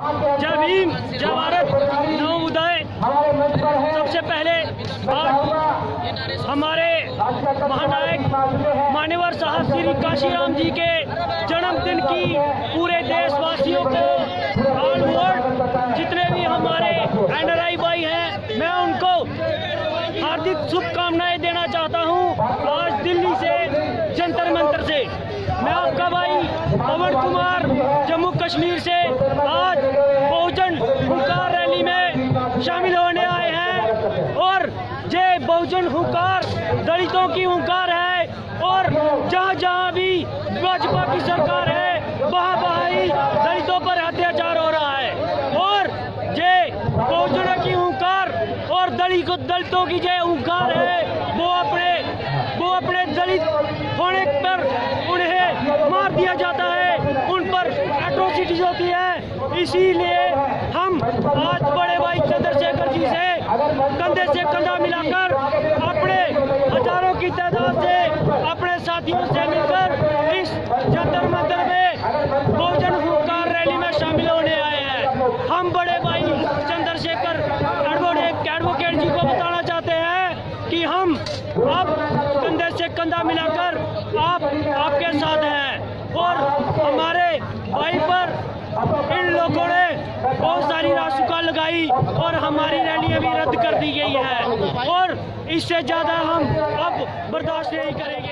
जय भीम, जय भारत, नव उदय। सबसे पहले आज हमारे महानायक मान्यवर साहब श्री काशीराम जी के जन्मदिन की पूरे देशवासियों को ऑल वर्ल्ड जितने भी हमारे एनआरआई भाई हैं, मैं उनको हार्दिक शुभकामनाएं देना चाहता हूं। आज दिल्ली से जंतर मंतर से मैं आपका भाई पवन कुमार जम्मू कश्मीर से आज बहुजन हुंकार रैली में शामिल होने आए हैं। और ये बहुजन हुंकार दलितों की हुंकार है, और जहाँ जहाँ भी भाजपा की सरकार है वहाँ ही दलितों पर अत्याचार हो रहा है। और ये बहुजनों की हुंकार और दलितों की जो हुंकार है वो अपने दलित होने पर उन्हें मार दिया जाता है, उन पर एट्रोसिटीज होती है। इसीलिए हम आज बड़े भाई चंद्रशेखर जी से कंधे से कंधा मिलाकर अपने हजारों की तादाद से अपने साथियों से मिलकर इस जंतर मंतर में बहुजन हुंकार रैली में शामिल होने आए हैं। हम बड़े भाई चंद्रशेखर एडवोकेट जी को बताना चाहते हैं कि हम अब कंधे से कंधा मिलाकर आपके साथ हैं। और हमारे भाई पर इन लोगों ने बहुत सारी रासुका लगाई और हमारी रैलियां भी रद्द कर दी गई है, और इससे ज्यादा हम अब बर्दाश्त नहीं करेंगे।